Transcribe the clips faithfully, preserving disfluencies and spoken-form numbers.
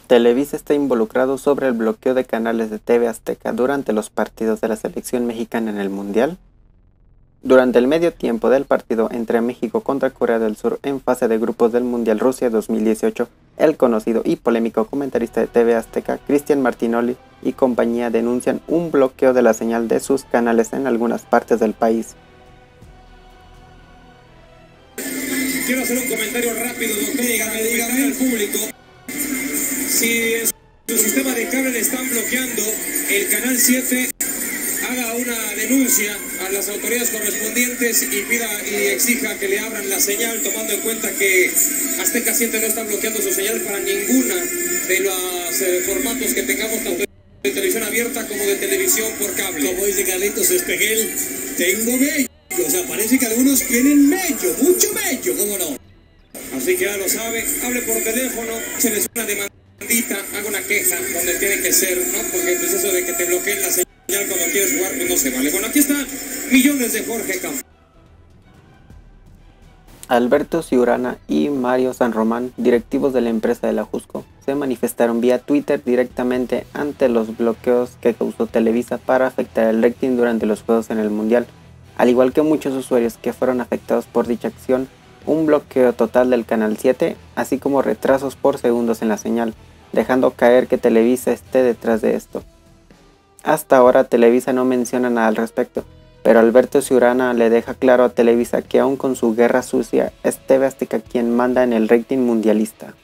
Televisa está involucrado sobre el bloqueo de canales de T V Azteca durante los partidos de la selección mexicana en el Mundial. Durante el medio tiempo del partido entre México contra Corea del Sur en fase de grupos del Mundial Rusia dos mil dieciocho, el conocido y polémico comentarista de T V Azteca, Cristian Martinoli y compañía denuncian un bloqueo de la señal de sus canales en algunas partes del país. Quiero hacer un comentario rápido, doctor, dígame, dígame al público. Si en su sistema de cable le están bloqueando el canal siete, haga una denuncia a las autoridades correspondientes y pida y exija que le abran la señal, tomando en cuenta que Azteca siete no está bloqueando su señal para ninguna de los eh, formatos que tengamos, tanto de televisión abierta como de televisión por cable. Como dice Carlitos Espejel, tengo mello. O sea, parece que algunos tienen mello, mucho mello, ¿cómo no? Así que ya lo sabe, hable por teléfono, se les una demandita, haga una queja donde tiene que ser, ¿no? Porque pues eso de que te bloqueen la señal cuando quieres jugar, pues no se vale. Bueno, aquí están millones de Jorge Campos. Alberto Ciurana y Mario San Román, directivos de la empresa de la Jusco, se manifestaron vía Twitter directamente ante los bloqueos que causó Televisa para afectar el rating durante los juegos en el Mundial. Al igual que muchos usuarios que fueron afectados por dicha acción, un bloqueo total del canal siete, así como retrasos por segundos en la señal, dejando caer que Televisa esté detrás de esto. Hasta ahora Televisa no menciona nada al respecto, pero Alberto Ciurana le deja claro a Televisa que aún con su guerra sucia, es T V Azteca quien manda en el rating mundialista.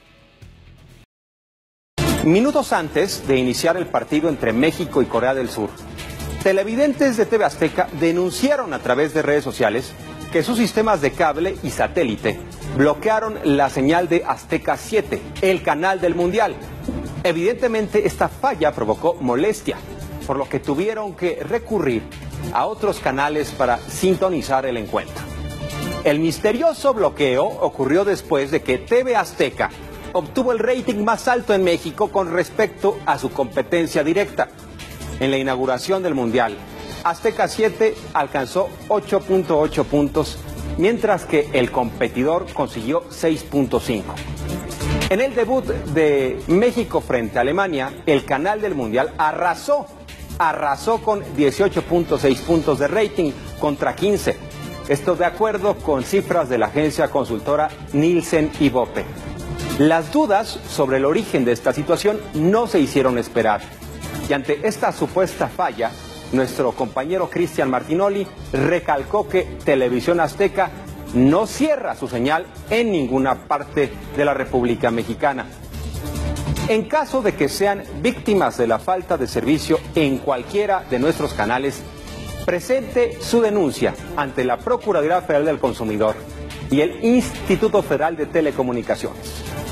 Minutos antes de iniciar el partido entre México y Corea del Sur, televidentes de T V Azteca denunciaron a través de redes sociales que sus sistemas de cable y satélite bloquearon la señal de Azteca siete, el canal del Mundial. Evidentemente esta falla provocó molestia, por lo que tuvieron que recurrir a otros canales para sintonizar el encuentro. El misterioso bloqueo ocurrió después de que T V Azteca obtuvo el rating más alto en México con respecto a su competencia directa. En la inauguración del Mundial, Azteca siete alcanzó ocho punto ocho puntos, mientras que el competidor consiguió seis punto cinco. En el debut de México frente a Alemania, el canal del Mundial arrasó, arrasó con dieciocho punto seis puntos de rating contra quince. Esto de acuerdo con cifras de la agencia consultora Nielsen y Bope. Las dudas sobre el origen de esta situación no se hicieron esperar. Y ante esta supuesta falla, nuestro compañero Cristian Martinoli recalcó que Televisión Azteca no cierra su señal en ninguna parte de la República Mexicana. En caso de que sean víctimas de la falta de servicio en cualquiera de nuestros canales, presente su denuncia ante la Procuraduría Federal del Consumidor y el Instituto Federal de Telecomunicaciones.